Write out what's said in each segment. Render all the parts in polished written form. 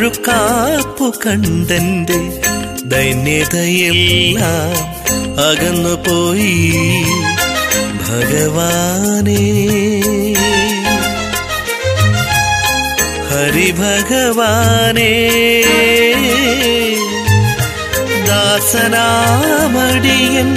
മുഴുക്കാപ്പു കണ്ടെന്റെ ദൈന്യതയെല്ലാം അകന്നുപോയി ഭഗവാനേ. ഹരിഭഗവാനേ, ദാസനാമടിയൻ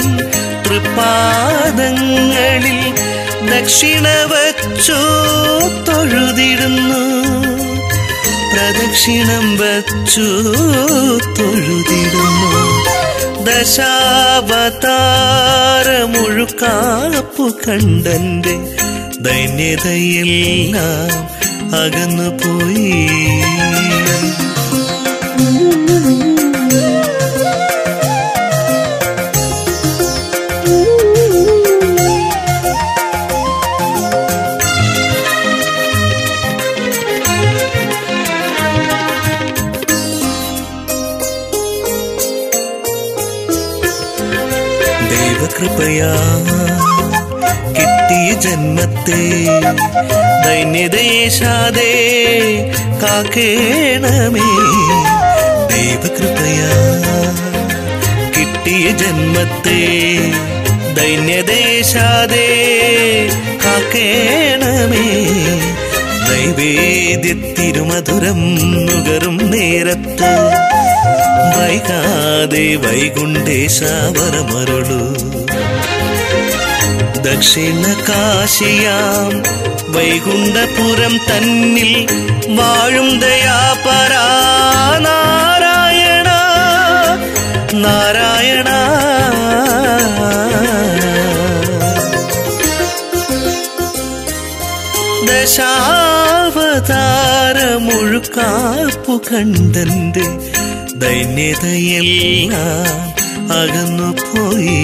തൃപ്പാദങ്ങളിൽ ദക്ഷിണ വച്ചു തൊഴുതിടുന്നു, പ്രദക്ഷിണം വച്ചു തൊഴുതിടുന്നു. ദശാവതാരമുഴുക്കാപ്പു കണ്ടെന്റെ ദൈന്യതയെല്ലാം അകന്നുപോയി. ദൈവകൃപയാ കിട്ടിയ ജന്മത്തെ ദൈന്യദേശാദേ കാക്കേണമേ. ദൈവകൃപയാ കിട്ടിയ ജന്മത്തെ ദൈന്യദേശാദേ കാക്കേണമേ. നൈവേദ്യത്തിരുമധുരം നുകരും നേരത്ത് വൈകാതെ വൈകുണ്ഠേശ വരമരുളു. ദക്ഷിണ കാശിയാം വൈകുണ്ഠപുരം തന്നിൽ വാഴും ദയാപരാ നാരായണ നാരായണ. ദശാവതാരമുഴുക്കാപ്പു കണ്ടെന്റെ ദൈന്യതയെല്ലാം അകന്നുപോയി.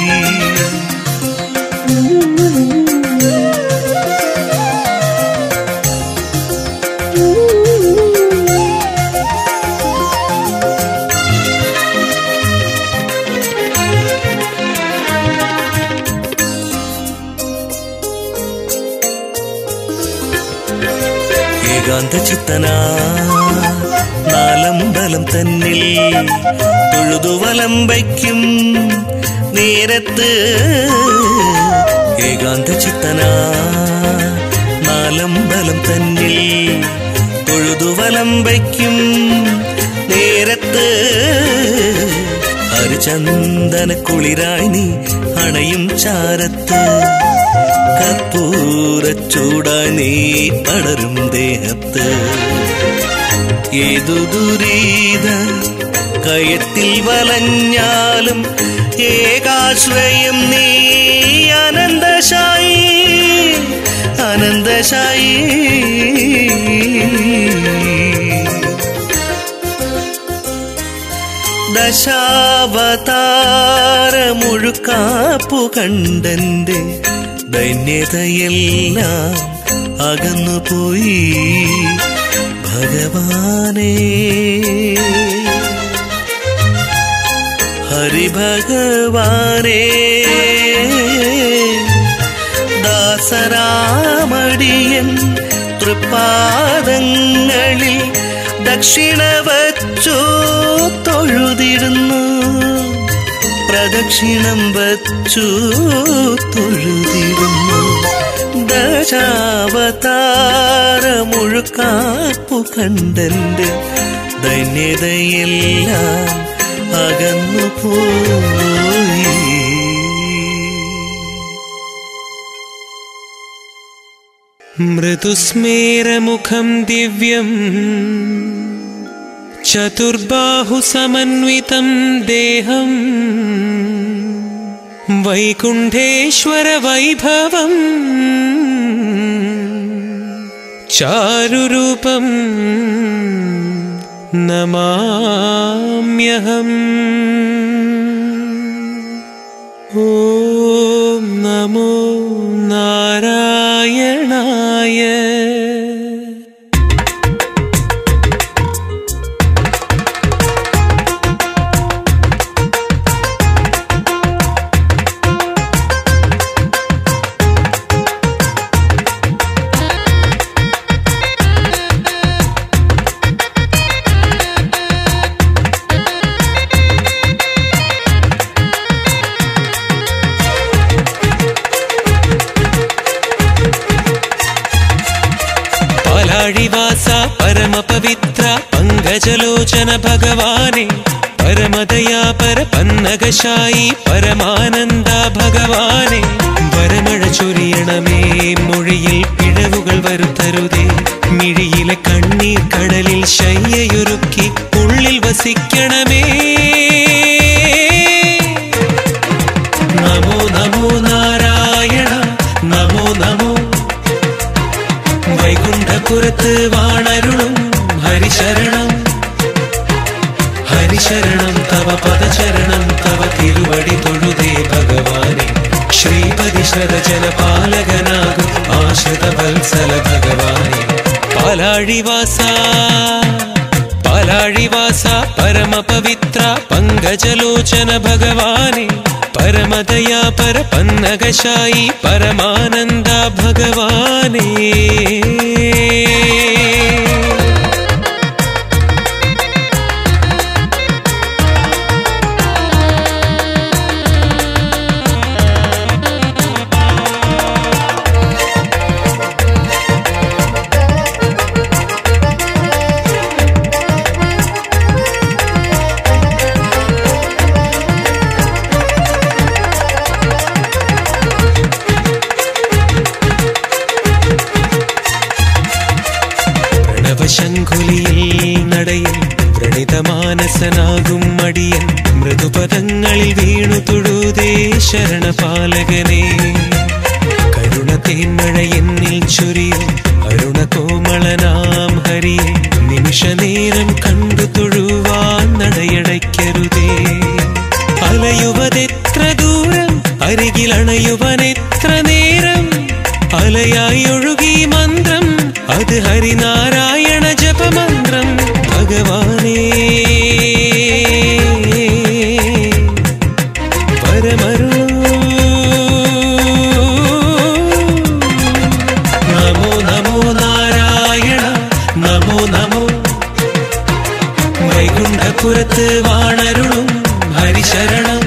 ഏകാന്തചിത്തനാ നാലമ്പലം തന്നിൽ തൊഴുതുവലം വയ്ക്കും നേരത്ത്. ഏകാന്തചിത്തനാ നാലമ്പലം തന്നിൽ തൊഴുതുവലം വയ്ക്കും നേരത്ത്. ഹരിചന്ദന കുളിരായി നീ അണയും ചാരത്ത്, കർപ്പൂരച്ചൂടായി നീ പടരും ദേഹത്ത്. ഏതു ദുരിത കയത്തിൽ വലഞ്ഞാലും ഏകാശ്രയം നീ അനന്തശായി അനന്തശായി. ദശാവതാരമുഴുക്കാപ്പു കണ്ടെന്റെ ദൈന്യതയെല്ലാം അകന്നുപോയി ഭഗവാനേ. ഹരിഭഗവാനേ, ദാസനാമടിയൻ തൃപ്പാദങ്ങളിൽ ദക്ഷിണ വച്ചു തൊഴുതിടുന്നു, പ്രദക്ഷിണം വച്ചു തൊഴുതിടുന്നു. ദശാവതാരമുഴുക്കാപ്പു കണ്ടെന്റെ ദൈന്യതയെല്ലാം അകന്നുപോയി. മൃദുസ്മേരമുഖം ദിവ്യം ചതുർബാഹു സമന്വിതം ദേഹം വൈകുണ്ഠേശ്വര വൈഭവം ചാരുരൂപം നമാമ്യഹം. ഓം നമോ നാരായണായ. പാലാഴിവാസ പരമപവിത്ര പങ്കജലോചന ഭഗവാനെ പരമദയാപര പന്നകശായി പരമാനന്ദ ഭഗവാനെ വരമഴ ചൊരിയണമേ മൊഴിയിൽ പിഴവുകൾ വരുത്തരുതേ മിഴിയിലെ കണ്ണീർ കടലിൽ ശയ്യയൊരുക്കി ഉള്ളിൽ വസിക്കണമേ നമോ നമോ നാരായണ നമോ നമോ വൈകുണ്ഠപുരത്ത് വാണരുളും ഹരിശരണം ഹരിശരണം തവ പദചരണം തവ തിരുവടി തൊഴുതേ ഭഗവാനെ ശ്രീപതി ശരജനപാലകനാകും ആശ്രിത വത്സല ഭഗവാനെ പാലാഴിവാസ പാലാഴിവാസ പരമപവിത്ര പങ്കജലോചന ഭഗവാനെ പരമദയാപര പന്നകശായി പരമാനന്ദ ഭഗവാനെ ശംഖുലിയിൽ നടയിൽ വ്രണിതമാനസനാകും മടിയൻ മൃദുപദങ്ങളിൽ വീണു തൊഴുതേ ശരണപാലകനെ കരുണ തേന്മഴ എന്നിൽ ചൊരിയും അരുണ കോമളനാം ഹരിയെ നിമിഷനേരം കണ്ടു തൊഴുവാൻ നടയടയ്ക്കരുതേ അലയുവതെത്ര ദൂരം അരികിലണയുവനെത്ര നേരം അലയായി ഒഴുകി മന്ത്രം അത് ഹരിനാരായണ ജപമന്ത്രം ഭഗവാനേ പരമരുളൂ നമോ നമോ നാരായണ നമോ നമോ വൈകുണ്ഠപുരത്ത് വാണരുളും ഹരിശരണം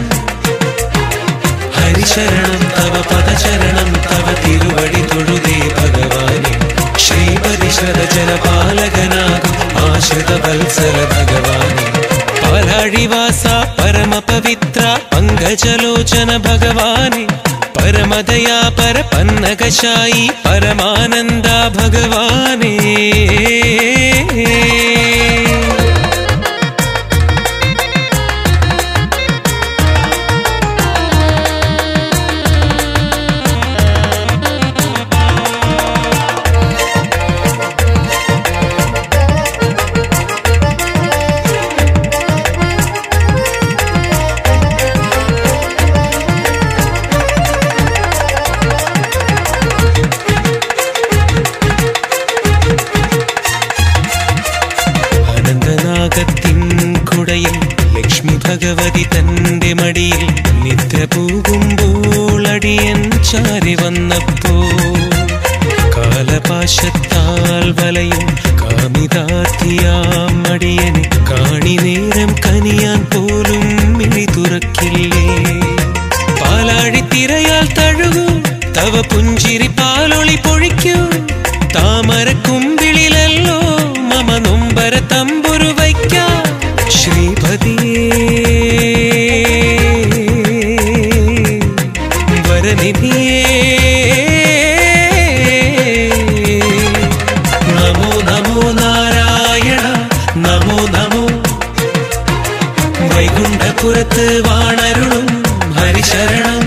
ഹരിശരണം തവ പദചരണം തവ തിരുവടി തൊഴുതേ ഭഗവാനെ ശ്രീപതി ശരജനപാലകനാകും ആശ്രിത വത്സല ഭഗവാനെ പാലാഴിവാസ പരമപവിത്ര പങ്കജലോചന ഭഗവാനെ പരമദയാപര പന്നകശായി പരമാനന്ദ ഭഗവാനെ ലക്ഷ്മി ഭഗവതി തന്റെ മടിയിൽ നിദ്ര പോകുമ്പോൾ അടിയൻ ചാരി വന്നപ്പോ കാലപാശത്താൽ വലയും കാമിതാത്തിയാം അടിയനെ കാണി നേരം കനിയാൻ പോലും മിഴി തുറക്കില്ലേ പാലാഴിത്തിരയാൽ തഴുകൂ തവ പുഞ്ചിരി പാലൊളി പൊഴിക്കൂ താമരക്കുമ്പിളിലല്ലോ മമ നൊമ്പര തമ്പുരു വയ്ക്കാം ശ്രീപതിയേ വരനിധിയേ നമോ നമോ നാരായണ നമോ നമോ വൈകുണ്ഠപുരത്ത് വാണരുളും ഹരിശരണം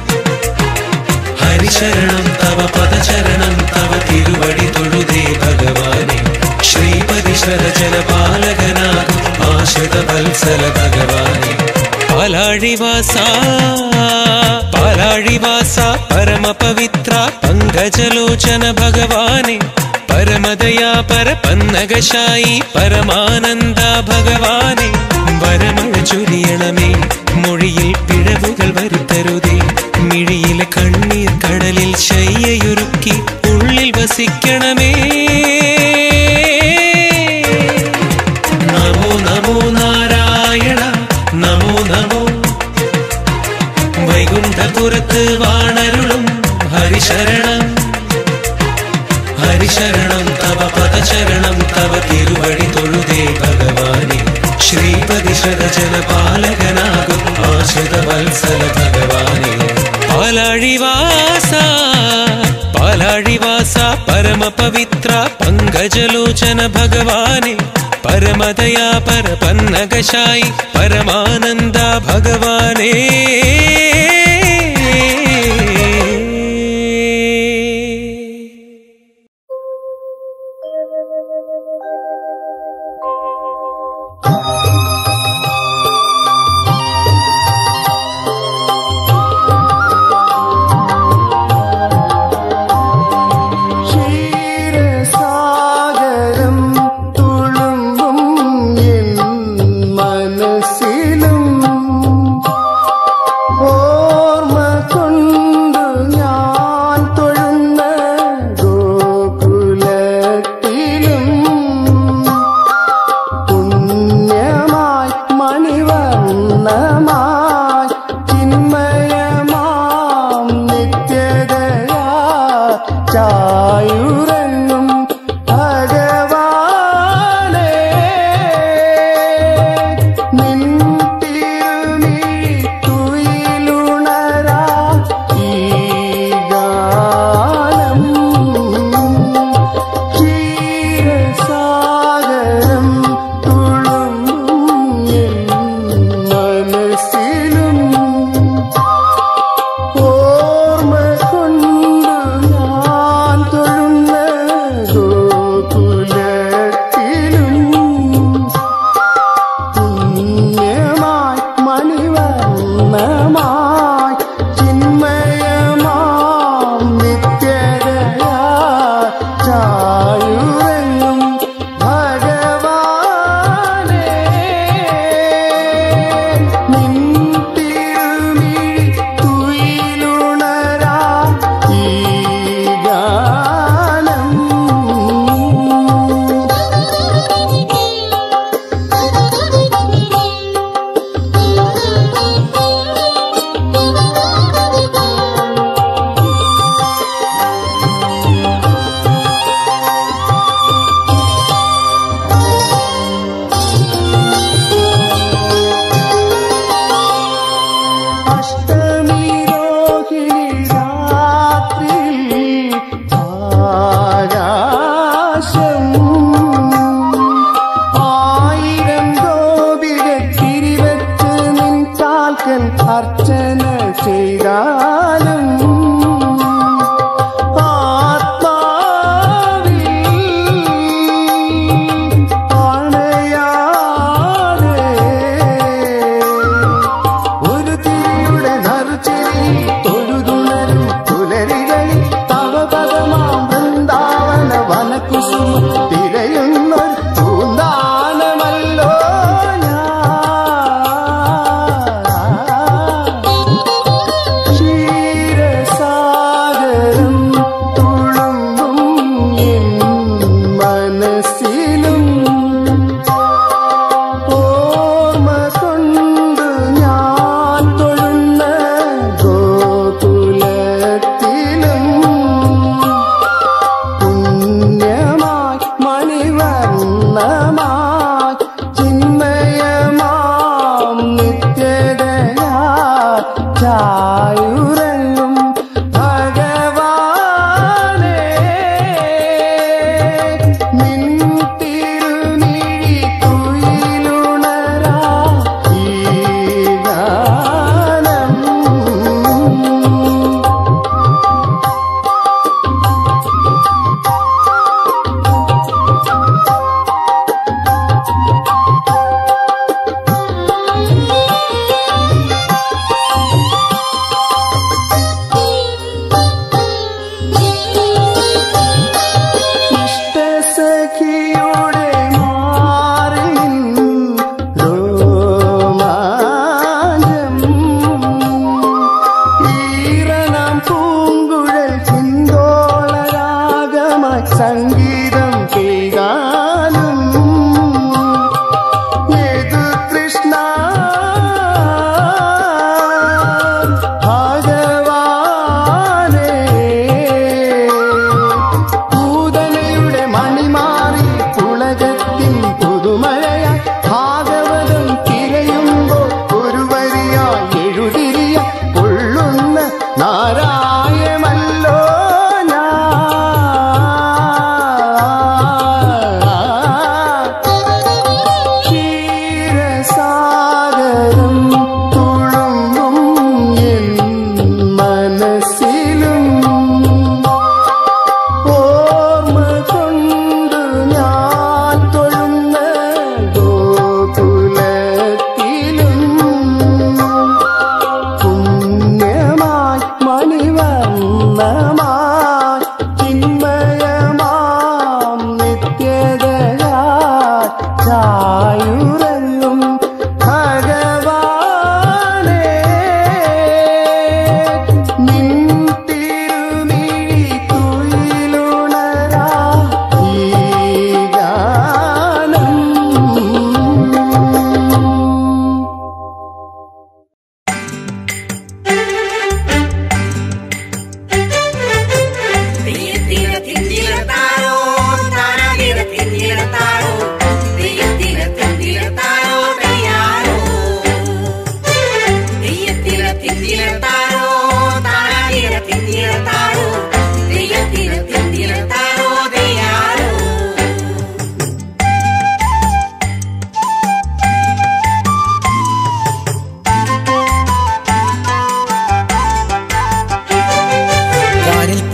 ഹരിശരണം തവ പദചരണം തവ തിരുവടി തൊഴുതേ ഭഗവാനെ ശ്രീപതി ശരജനപാലകനാകും ആശ്രിത വത്സല ഭഗവാനെ പാലാഴിവാസ പാലാഴിവാസ പരമപവിത്ര പങ്കജലോചന ഭഗവാനെ പരമദയാപര പന്നകശായി പരമാനന്ദ ഭഗവാനെ വരമഴ ചൊരിയണമേ മൊഴിയിൽ പിഴവുകൾ വരുത്തരുതേ മിഴിയിലെ കണ്ണീർ കടലിൽ ശയ്യയൊരുക്കി ഉള്ളിൽ വസിക്കണമേ നമോ നമോ നാരായണ നമോ നമോ വൈകുണ്ഠപുരത്ത് വാണരുളും ഹരിശരണം ഹരിശരണം തവ പദചരണം തവ തിരുവടി തൊഴുതേ ഭഗവാനെ ശ്രീപതി ശതജനപാലകനാകും ആശ്രിത വത്സല ഭഗവാനെ പാലാഴിവാസ പാലാഴിവാസ പരമപവിത്ര പങ്കജലോചന ഭഗവാനെ പരമദയാ പരപന്നകശായി പരമാനന്ദ ഭഗവാനേ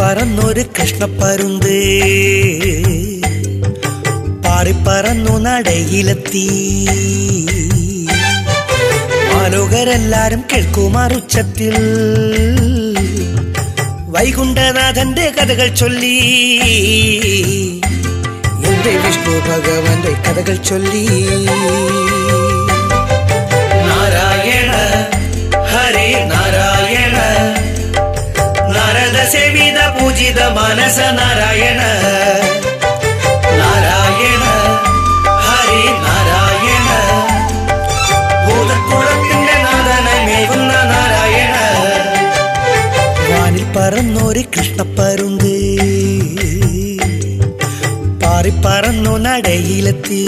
പാറിപ്പറന്നൊരു കൃഷ്ണപ്പരുന്ത് പാറിപ്പറന്നു നടയിലെത്തി. മാലോകരെല്ലാരും കേൾക്കുമാറുച്ചത്തിൽ വൈകുണ്ഠനാഥന്റെ കഥകൾ ചൊല്ലി. എന്റെ വിഷ്ണു ഭഗവാന്റെ കഥകൾ ചൊല്ലി. നാരായണ ഹരേ നാരായണ നാരദ സേവിത പൂജിത മാനസ നാരായണ. നാരായണ ഹരേ നാരായണ ഭൂതക്കുളത്തിന്റെ നാഥനമേകുന്ന നാരായണ. വാനിൽ പറന്നൊരു കൃഷ്ണപ്പരുന്ത് പാറിപ്പറന്നു നടയിലെത്തി.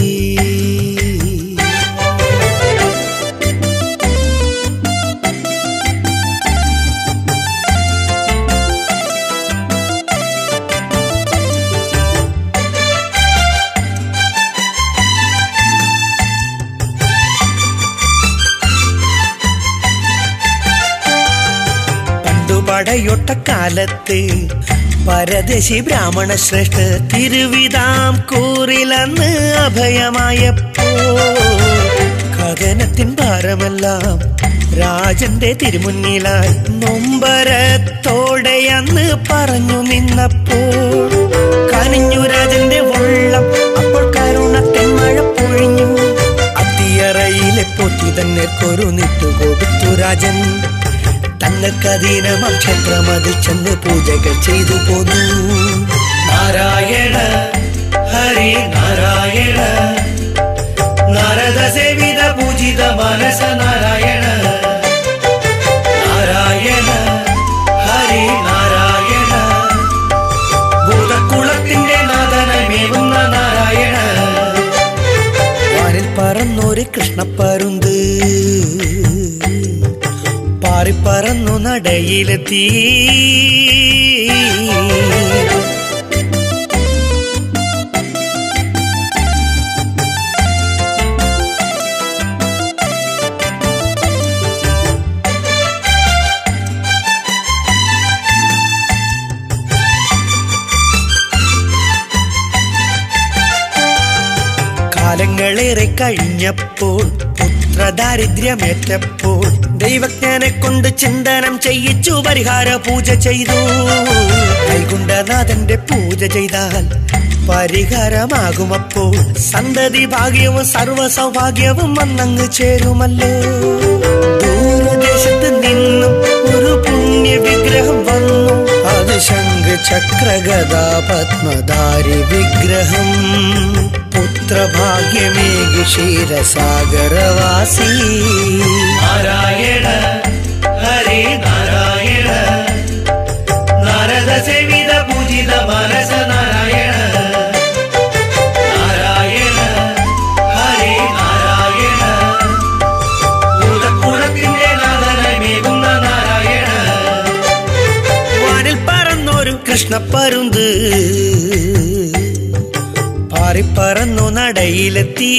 പടയൊട്ടക്കാലത്ത് പരദേശി ബ്രാഹ്മണ ശ്രേഷ്ഠ തിരുവിതാംകൂറിലന്ന് അഭയമായപ്പോ കഥനത്തിൻ ഭാരമെല്ലാം രാജന്റെ തിരുമുന്നിലായി നൊമ്പരത്തോടെ അന്ന് പറഞ്ഞു നിന്നപ്പോൾ കനിഞ്ഞു രാജന്റെ വെള്ളം. അപ്പോൾ കരുണത്തിൻ മഴ പൊഴിഞ്ഞു. അത്തിയറയിലെ പൊത്തി തന്നെ കൊരു നിട്ടുകൊടുത്തു രാജൻ. തങ്ങൾക്കധീനമാം ക്ഷേത്രമതിൽ ചെന്ന് പൂജകൾ ചെയ്തു പോന്നു. നാരായണ ഹരേ നാരായണ നാരദ സേവിത പൂജിത മാനസ നാരായണ. നാരായണ ഹരേ നാരായണ ഭൂതക്കുളത്തിന്റെ നാഥനമേകുന്ന നാരായണ. വാനിൽ പറന്നൊരു കൃഷ്ണപ്പരുന്ത് പാറിപ്പറന്നു നടയിലെത്തി. കാലങ്ങളേറെ കഴിഞ്ഞപ്പോൾ പുത്രദാരിദ്ര്യമേറ്റപ്പോൾ ദൈവജ്ഞനെ കൊണ്ട് ചിന്തനം ചെയ്യിച്ചു പരിഹാര പൂജ ചെയ്തു. വൈകുണ്ഠനാഥന്റെ പൂജ ചെയ്താൽ പരിഹാരമാകുമപ്പോൾ സന്തതി ഭാഗ്യവും സർവ സൗഭാഗ്യവും വന്നങ്ങ് ചേരുമല്ലോ. ദൂരദേശത്ത് നിന്നും ഒരു പുണ്യ വിഗ്രഹം വന്നു. അത് ശംഖ് ചക്രഗദ പത്മധാരി വിഗ്രഹം. പുത്രഭാഗ്യമേകി ക്ഷീരസാഗരവാസി. നാരായണ ഹരേ നാരായണ നാരദ സേവിത പൂജിത മാനസ നാരായണ. നാരായണ ഹരേ നാരായണ ഭൂതക്കുളത്തിന്റെ നാഥനമേകുന്ന നാരായണ. വാനിൽ പറന്നൊരു കൃഷ്ണപ്പരുന്ത് പാറിപ്പറന്നു നടയിലെത്തി.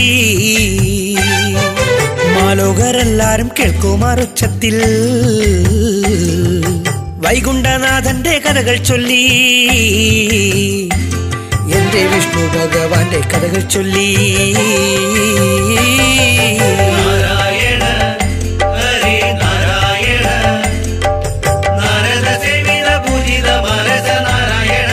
മാലോകരെല്ലാരും കേൾക്കുമാറുച്ചത്തിൽ വൈകുണ്ഠനാഥന്റെ കഥകൾ ചൊല്ലി. എന്റെ വിഷ്ണു ഭഗവാന്റെ കഥകൾ ചൊല്ലി. നാരായണ ഹരേ നാരായണ നാരദ സേവിത പൂജിത മാനസ നാരായണ.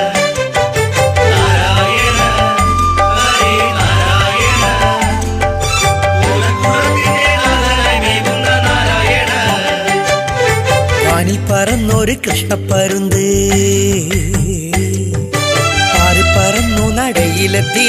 പറന്നൊരു കൃഷ്ണപ്പരുന്ത് പാറിപ്പറന്നു നടയിലെത്തി.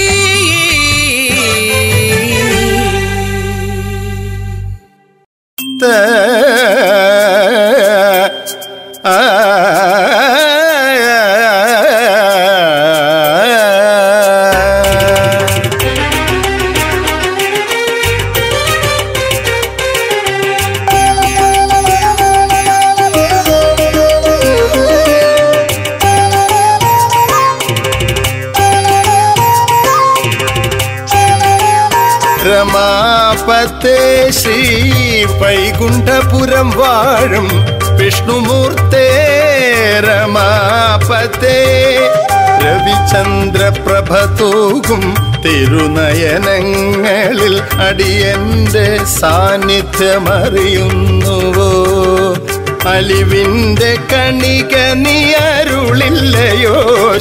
രമാപത്തെ ശ്രീ വൈകുണ്ഠപുരം വാഴും വിഷ്ണുമൂർത്തേ രമാപതേ രവിചന്ദ്രപ്രഭ തൂകും തിരുനയനങ്ങളിൽ അടിയന്റെ സാന്നിധ്യമറിയുന്നുവോ അലിവിന്റെ കണിക നീ അരുളില്ലയോ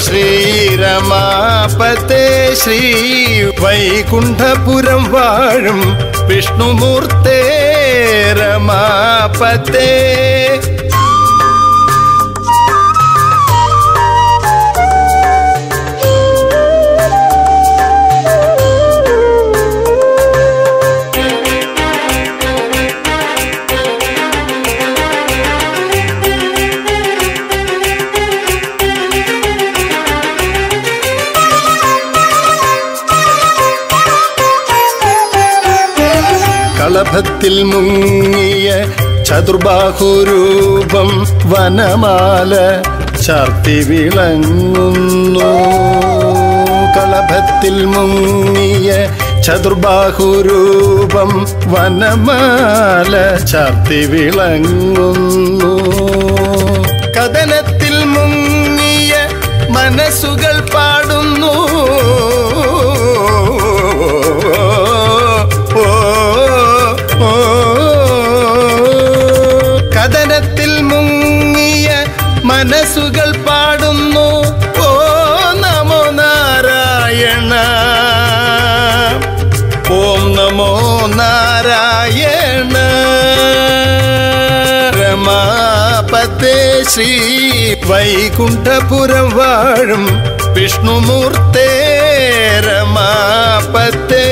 ശ്രീരമാപതേ ശ്രീ വൈകുണ്ഠപുരം വാഴും വിഷ്ണുമൂർത്തേ രമാപതേ കളഭത്തിൽ മുങ്ങിയ ചതുർബാഹുരൂപം വനമാല ചാർത്തി വിളങ്ങുന്നു കളഭത്തിൽ മുങ്ങിയ ചതുർബാഹുരൂപം വനമാല ചാർത്തി വിളങ്ങുന്നു കഥനത്തിൽ മുങ്ങിയ മനസ്സുകൾ പാടുന്നു കഥനത്തിൽ മുങ്ങിയ മനസ്സുകൾ പാടുന്നു ഓ നമോ നാരായണ ഓം നമോ നാരായണ രമാപതേ ശ്രീ വൈകുണ്ഠപുരം വാഴും വിഷ്ണുമൂർത്തേ രമാപതേ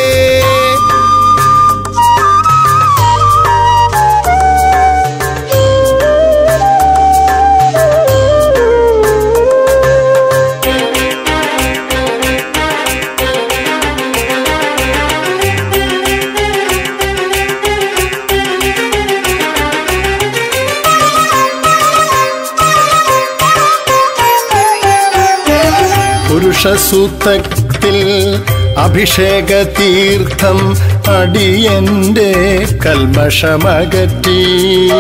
പുരുഷസൂക്തത്തിൽ അഭിഷേക തീർത്ഥം അടിയന്റെ കൽമഷമകറ്റി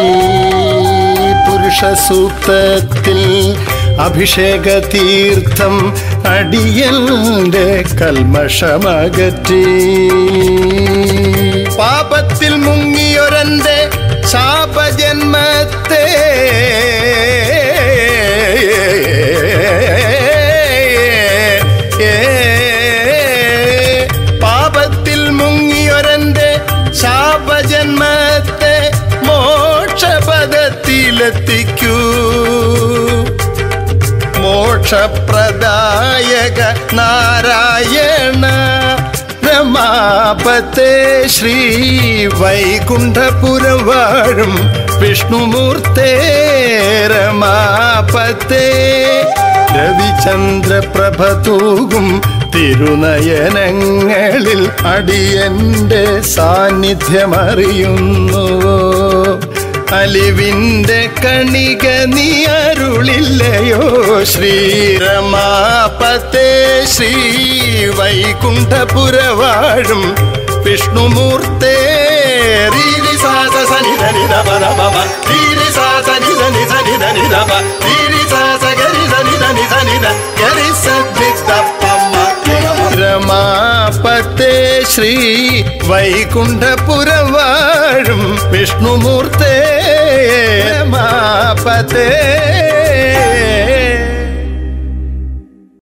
പുരുഷസൂക്തത്തിൽ അഭിഷേക തീർത്ഥം അടിയന്റെ കൽമഷമകറ്റി പാപത്തിൽ മുങ്ങിയൊരന്റെ ശാപജന്മത്തെ പാപത്തിൽ മുങ്ങിയൊരന്റെ ശാപജന്മത്തെ മോക്ഷപദത്തിലെത്തിക്കൂ മോക്ഷപ്രദായക നാരായണ രമാപതേ ശ്രീ വൈകുണ്ഠപുരം വാഴും വിഷ്ണുമൂർത്തേ രമാപതേ രവിചന്ദ്രപ്രഭ തൂകും തിരുനയനങ്ങളിൽ അടിയന്റെ സാന്നിധ്യമറിയുന്നുവോ അലിവിന്റെ കണിക നീ അരുളില്ലയോ ശ്രീരമാപതേ ശ്രീ വൈകുണ്ഠപുര വാഴും വിഷ്ണുമൂർത്തേ രീരി സാസ സനിധനി ധപ ധപ രീരി സാസ നിധനി സനി ധനി ധപ രീരി സാസ ഗരി സനി ധനി സനി ധ ഗരി സനി ധപ രമാപതേ ശ്രീ വൈകുണ്ഠപുര വാഴും വിഷ്ണുമൂർത്തേ രമാപതേ